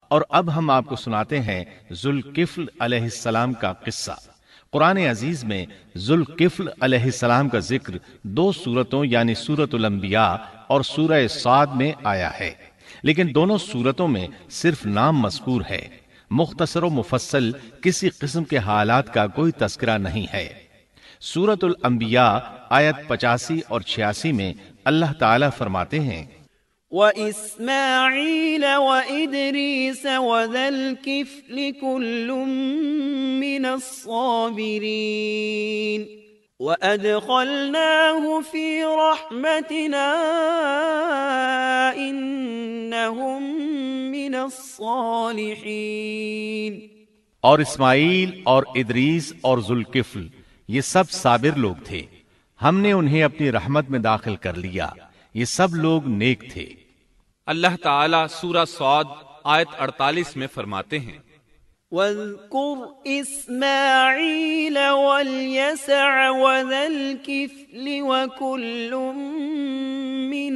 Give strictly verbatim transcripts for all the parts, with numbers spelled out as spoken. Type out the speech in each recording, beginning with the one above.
اور اب ہم آپ کو سناتے ہیں ذوالکفل علیہ السلام کا قصہ۔ قرآن عزیز میں ذوالکفل علیہ السلام کا ذکر دو سورتوں یعنی سورۃ الانبیاء اور سورہ صاد میں آیا ہے، لیکن دونوں سورتوں میں صرف نام مذکور ہے، مختصر و مفصل کسی قسم کے حالات کا کوئی تذکرہ نہیں ہے۔ سورۃ الانبیاء آیت پچاسی اور چھیاسی میں اللہ تعالیٰ فرماتے ہیں وَإِسْمَاعِيلَ وَإِدْرِيسَ وَذَا الْكِفْلِ كُلٌّ مِّنَ الصَّابِرِينَ وَأَدْخَلْنَاهُ فِي رَحْمَتِنَا إِنَّهُم مِّنَ الصَّالِحِينَ۔ اور اسماعیل اور ادریس اور ذوالکفل یہ سب صابر لوگ تھے، ہم نے انہیں اپنی رحمت میں داخل کر لیا، یہ سب لوگ نیک تھے۔ اللہ تعالیٰ سورہ صاد آیت اڑتالیس میں فرماتے ہیں وَاذْكُرْ إِسْمَاعِيلَ وَالْيَسَعَ وَذَا الْكِفْلِ وَكُلٌّ مِّنَ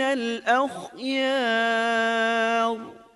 الْأَخْيَارِ۔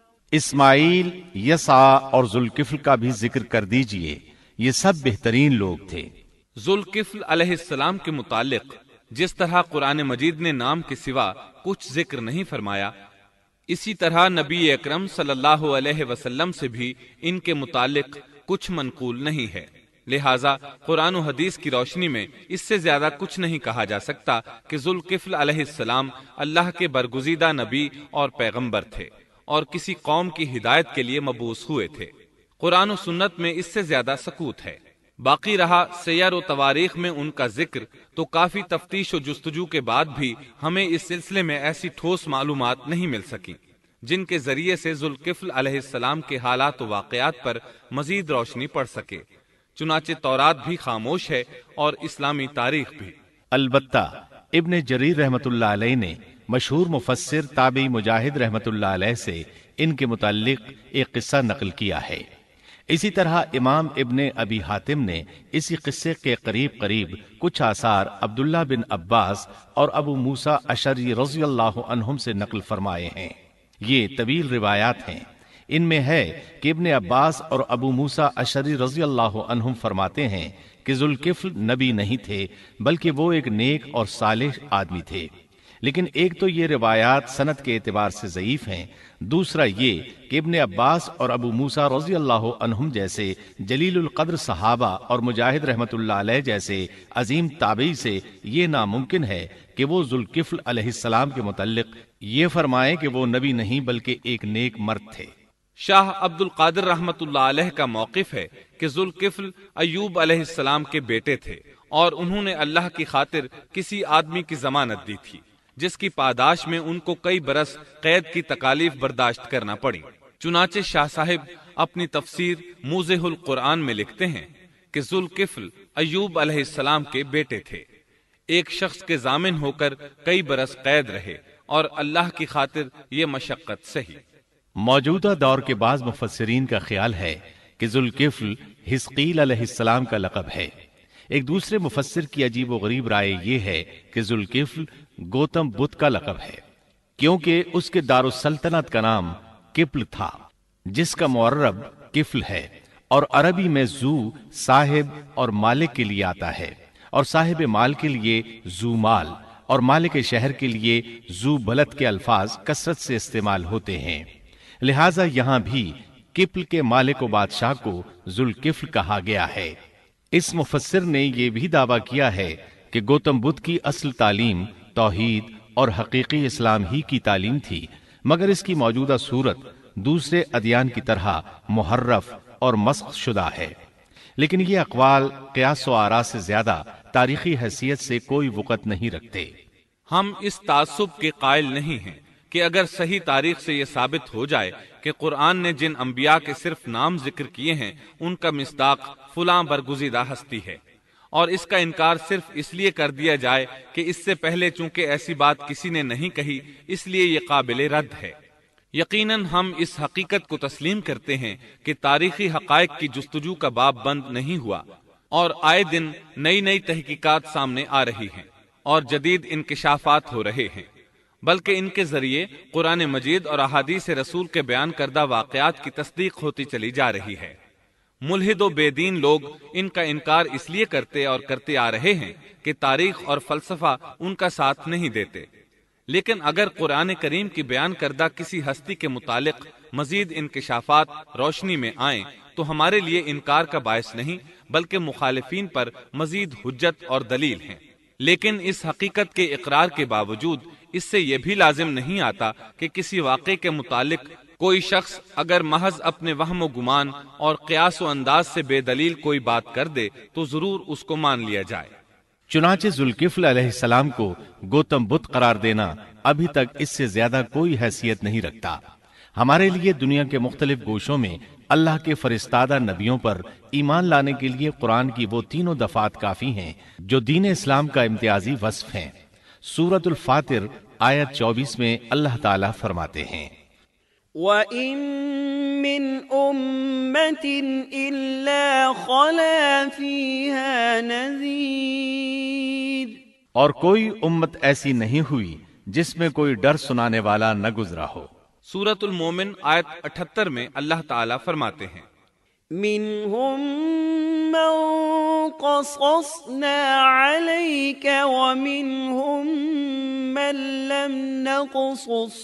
اسماعیل، یسع اور ذوالکفل کا بھی ذکر کر دیجئے، یہ سب بہترین لوگ تھے۔ ذوالکفل علیہ السلام کے متعلق جس طرح قرآن مجید نے نام کے سوا کچھ ذکر نہیں فرمایا، اسی طرح نبی اکرم صلی اللہ علیہ وسلم سے بھی ان کے متعلق کچھ منقول نہیں ہے، لہٰذا قرآن و حدیث کی روشنی میں اس سے زیادہ کچھ نہیں کہا جا سکتا کہ ذوالکفل علیہ السلام اللہ کے برگزیدہ نبی اور پیغمبر تھے اور کسی قوم کی ہدایت کے لیے مبعوث ہوئے تھے۔ قرآن و سنت میں اس سے زیادہ سکوت ہے۔ باقی رہا سیر و تواریخ میں ان کا ذکر، تو کافی تفتیش و جستجو کے بعد بھی ہمیں اس سلسلے میں ایسی ٹھوس معلومات نہیں مل سکیں جن کے ذریعے سے ذوالکفل علیہ السلام کے حالات و واقعات پر مزید روشنی پڑ سکے، چنانچہ تورات بھی خاموش ہے اور اسلامی تاریخ بھی۔ البتہ ابن جریر رحمت اللہ علیہ نے مشہور مفسر تابعی مجاہد رحمت اللہ علیہ سے ان کے متعلق ایک قصہ نقل کیا ہے۔ اسی طرح امام ابن ابی حاتم نے اسی قصے کے قریب قریب کچھ آثار عبداللہ بن عباس اور ابو موسیٰ اشعری رضی اللہ عنہم سے نقل فرمائے ہیں۔ یہ طویل روایات ہیں۔ ان میں ہے کہ ابن عباس اور ابو موسیٰ اشعری رضی اللہ عنہم فرماتے ہیں کہ ذوالکفل نبی نہیں تھے، بلکہ وہ ایک نیک اور صالح آدمی تھے، لیکن ایک تو یہ روایات سند کے اعتبار سے ضعیف ہیں، دوسرا یہ کہ ابن عباس اور ابو موسیٰ رضی اللہ عنہم جیسے جلیل القدر صحابہ اور مجاہد رحمت اللہ علیہ جیسے عظیم تابعی سے یہ ناممکن ہے کہ وہ ذوالکفل علیہ السلام کے متعلق یہ فرمائیں کہ وہ نبی نہیں بلکہ ایک نیک مرد تھے۔ شاہ عبد القادر رحمت اللہ علیہ کا موقف ہے کہ ذوالکفل ایوب علیہ السلام کے بیٹے تھے اور انہوں نے اللہ کی خاطر کسی آدمی کی ضمانت دی تھی جس کی پاداش میں ان کو کئی برس قید کی تکالیف برداشت کرنا پڑی۔ چنانچہ شاہ صاحب اپنی تفسیر موضح القرآن میں لکھتے ہیں کہ ذوالکفل ایوب علیہ السلام کے بیٹے تھے، ایک شخص کے ضامن ہو کر کئی برس قید رہے اور اللہ کی خاطر یہ مشقت سہی۔ موجودہ دور کے بعض مفسرین کا خیال ہے کہ ذوالکفل حزقیل علیہ السلام کا لقب ہے۔ ایک دوسرے مفسر کی عجیب و غریب رائے یہ ہے کہ ذوالکفل گوتم بدھ کا لقب ہے، کیونکہ اس کے دارالسلطنت کا نام کفل تھا، جس کا معرب کفل ہے، اور عربی میں ذو صاحب اور مالک کے لیے آتا ہے، اور صاحب مال کے لیے ذو مال اور مالک شہر کے لیے ذو بلد کے الفاظ کثرت سے استعمال ہوتے ہیں، لہٰذا یہاں بھی کفل کے مالک و بادشاہ کو ذوالکفل کہا گیا ہے۔ اس مفسر نے یہ بھی دعویٰ کیا ہے کہ گوتم بدھ کی اصل تعلیم توحید اور حقیقی اسلام ہی کی تعلیم تھی، مگر اس کی موجودہ صورت دوسرے ادیان کی طرح محرف اور مسخ شدہ ہے، لیکن یہ اقوال قیاس و آراء سے زیادہ تاریخی حیثیت سے کوئی وقت نہیں رکھتے۔ ہم اس تعصب کے قائل نہیں ہیں کہ اگر صحیح تاریخ سے یہ ثابت ہو جائے کہ قرآن نے جن انبیاء کے صرف نام ذکر کیے ہیں ان کا مصداق فلاں برگزیدہ ہستی ہے، اور اس کا انکار صرف اس لیے کر دیا جائے کہ اس سے پہلے چونکہ ایسی بات کسی نے نہیں کہی اس لیے یہ قابل رد ہے۔ یقیناً ہم اس حقیقت کو تسلیم کرتے ہیں کہ تاریخی حقائق کی جستجو کا باب بند نہیں ہوا، اور آئے دن نئی نئی تحقیقات سامنے آ رہی ہیں اور جدید انکشافات ہو رہے ہیں۔ بلکہ ان کے ذریعے قرآن مجید اور احادیث رسول کے بیان کردہ واقعات کی تصدیق ہوتی چلی جا رہی ہے۔ ملحد و بے دین لوگ ان کا انکار اس لیے کرتے اور کرتے آ رہے ہیں کہ تاریخ اور فلسفہ ان کا ساتھ نہیں دیتے، لیکن اگر قرآن کریم کی بیان کردہ کسی ہستی کے متعلق مزید انکشافات روشنی میں آئیں تو ہمارے لیے انکار کا باعث نہیں بلکہ مخالفین پر مزید حجت اور دلیل ہیں۔ لیکن اس حقیقت کے اقرار کے باوجود اس سے یہ بھی لازم نہیں آتا کہ کسی واقعے کے متعلق کوئی شخص اگر محض اپنے وہم و گمان اور قیاس و انداز سے بے دلیل کوئی بات کر دے تو ضرور اس کو مان لیا جائے۔ چنانچہ ذوالکفل علیہ السلام کو گوتم بدھ قرار دینا ابھی تک اس سے زیادہ کوئی حیثیت نہیں رکھتا۔ ہمارے لیے دنیا کے مختلف گوشوں میں اللہ کے فرستادہ نبیوں پر ایمان لانے کے لیے قرآن کی وہ تینوں دفعات کافی ہیں جو دین اسلام کا امتیازی وصف ہیں۔ سورۃ الفاتر آیت چوبیس میں اللہ تعالیٰ فرماتے ہیں، وَإِن مِّنْ أُمَّةٍ إِلَّا خَلَا فِيهَا نَذِيرٌ، اور کوئی امت ایسی نہیں ہوئی جس میں کوئی ڈر سنانے والا نہ گزرا ہو۔ سورۃ المومن آیت اٹھتر میں اللہ تعالیٰ فرماتے ہیں، مِّنْهُم مَّن قَصَصْنَا عَلَيْكَ وَمِنْهُم مَّن لَّمْ نَقْصُصْ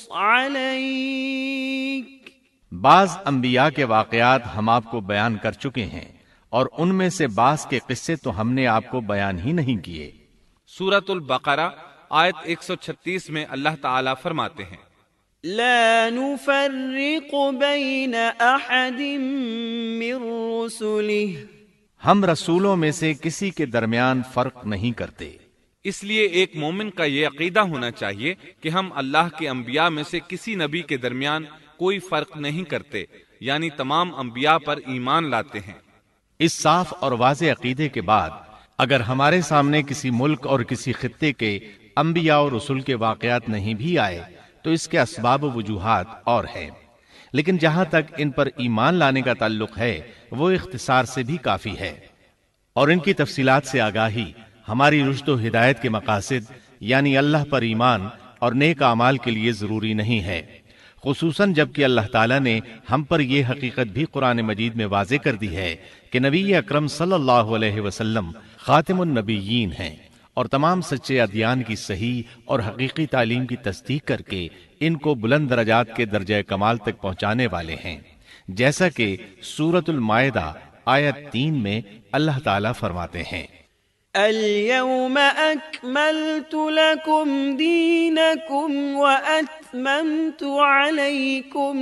عَلَيْكَ، بعض انبیاء کے واقعات ہم آپ کو بیان کر چکے ہیں اور ان میں سے بعض کے قصے تو ہم نے آپ کو بیان ہی نہیں کیے۔ سورۃ البقرہ آیت ایک سو چھتیس میں اللہ تعالیٰ فرماتے ہیں، لا نفرق بین احد من رسله، ہم رسولوں میں سے کسی کے درمیان فرق نہیں کرتے۔ اس لیے ایک مومن کا یہ عقیدہ ہونا چاہیے کہ ہم اللہ کے انبیاء میں سے کسی نبی کے درمیان کوئی فرق نہیں کرتے، یعنی تمام انبیاء پر ایمان لاتے ہیں۔ اس صاف اور واضح عقیدے کے بعد اگر ہمارے سامنے کسی ملک اور کسی خطے کے انبیاء اور رسول کے واقعات نہیں بھی آئے تو اس کے اسباب و وجوہات اور ہیں، لیکن جہاں تک ان پر ایمان لانے کا تعلق ہے وہ اختصار سے بھی کافی ہے، اور ان کی تفصیلات سے آگاہی ہماری رشد و ہدایت کے مقاصد یعنی اللہ پر ایمان اور نیک اعمال کے لیے ضروری نہیں ہے، خصوصاً جبکہ اللہ تعالیٰ نے ہم پر یہ حقیقت بھی قرآن مجید میں واضح کر دی ہے کہ نبی اکرم صلی اللہ علیہ وسلم خاتم النبیین ہیں اور تمام سچے ادیان کی صحیح اور حقیقی تعلیم کی تصدیق کر کے ان کو بلند درجات کے درجہ کمال تک پہنچانے والے ہیں، جیسا کہ سورۃ المائدہ آیت تین میں اللہ تعالیٰ فرماتے ہیں، اليوم اکملت لکم دینکم واتممت علیکم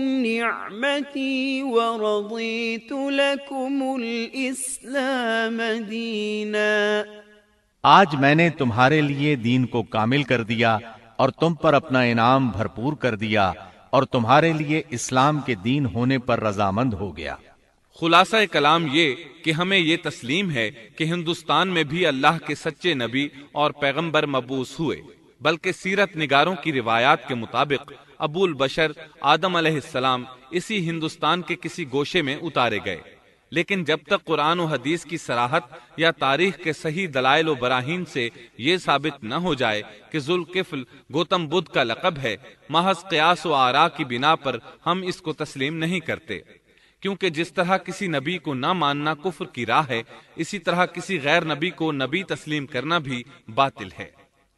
نعمتی ورضیت لکم الاسلام دینا، آج میں نے تمہارے لیے دین کو کامل کر دیا اور تم پر اپنا انعام بھرپور کر دیا اور تمہارے لیے اسلام کے دین ہونے پر رضامند ہو گیا۔ خلاصہ کلام یہ کہ ہمیں یہ تسلیم ہے کہ ہندوستان میں بھی اللہ کے سچے نبی اور پیغمبر مبعوث ہوئے، بلکہ سیرت نگاروں کی روایات کے مطابق ابو البشر آدم علیہ السلام اسی ہندوستان کے کسی گوشے میں اتارے گئے، لیکن جب تک قرآن و حدیث کی صراحت یا تاریخ کے صحیح دلائل و براہین سے یہ ثابت نہ ہو جائے کہ ذوالکفل گوتم بدھ کا لقب ہے، محض قیاس و آراء کی بنا پر ہم اس کو تسلیم نہیں کرتے، کیونکہ جس طرح کسی نبی کو نہ ماننا کفر کی راہ ہے، اسی طرح کسی غیر نبی کو نبی تسلیم کرنا بھی باطل ہے۔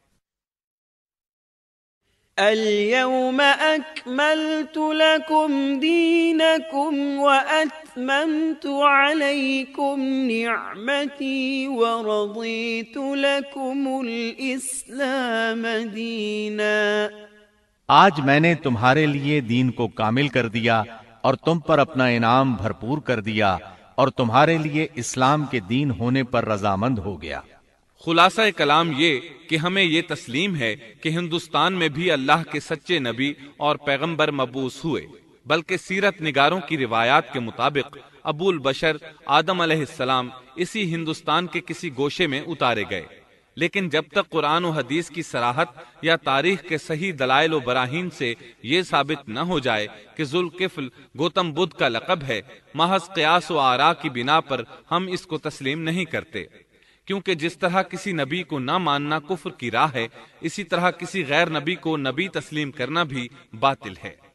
اليوم اکملت لکم دینکم واتممت علیکم نعمتی ورضیت لکم الاسلام دینا، آج میں نے تمہارے لیے دین کو کامل کر دیا اور تم پر اپنا انعام بھرپور کر دیا اور تمہارے لیے اسلام کے دین ہونے پر رضامند ہو گیا۔ خلاصہ کلام یہ کہ ہمیں یہ تسلیم ہے کہ ہندوستان میں بھی اللہ کے سچے نبی اور پیغمبر مبعوث ہوئے، بلکہ سیرت نگاروں کی روایات کے مطابق ابو البشر آدم علیہ السلام اسی ہندوستان کے کسی گوشے میں اتارے گئے، لیکن جب تک قرآن و حدیث کی صراحت یا تاریخ کے صحیح دلائل و براہین سے یہ ثابت نہ ہو جائے کہ ذوالکفل گوتم بدھ کا لقب ہے، محض قیاس و آراء کی بنا پر ہم اس کو تسلیم نہیں کرتے، کیونکہ جس طرح کسی نبی کو نہ ماننا کفر کی راہ ہے، اسی طرح کسی غیر نبی کو نبی تسلیم کرنا بھی باطل ہے۔